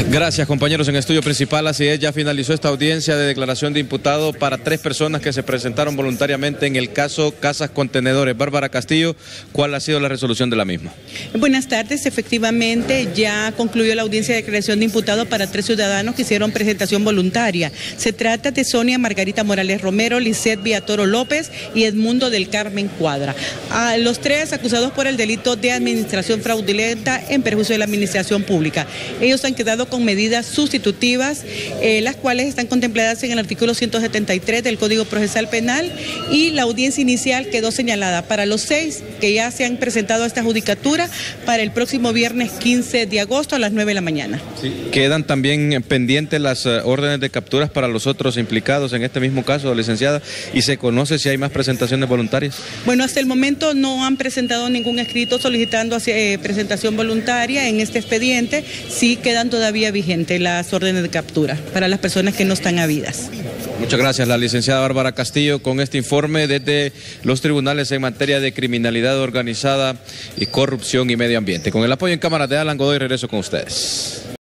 Gracias, compañeros. En estudio principal, así es, ya finalizó esta audiencia de declaración de imputado para 3 personas que se presentaron voluntariamente en el caso Casas Contenedores. Bárbara Castillo, ¿cuál ha sido la resolución de la misma? Buenas tardes. Efectivamente, ya concluyó la audiencia de declaración de imputado para 3 ciudadanos que hicieron presentación voluntaria. Se trata de Sonia Margarita Morales Romero, Lisset Villatoro López y Edmundo del Carmen Cuadra. A los 3 acusados por el delito de administración fraudulenta en perjuicio de la administración pública. Ellos han quedado con medidas sustitutivas, las cuales están contempladas en el artículo 173 del Código Procesal Penal, y la audiencia inicial quedó señalada para los 6 que ya se han presentado a esta judicatura para el próximo viernes 15 de agosto a las 9 de la mañana. Sí. ¿Quedan también pendientes las órdenes de capturas para los otros implicados en este mismo caso, licenciada? ¿Y se conoce si hay más presentaciones voluntarias? Bueno, hasta el momento no han presentado ningún escrito solicitando presentación voluntaria en este expediente. Sí quedan todavía vigentes las órdenes de captura para las personas que no están habidas. Muchas gracias, la licenciada Bárbara Castillo, con este informe desde los tribunales en materia de criminalidad organizada y corrupción y medio ambiente. Con el apoyo en cámara de Alan Godoy, regreso con ustedes.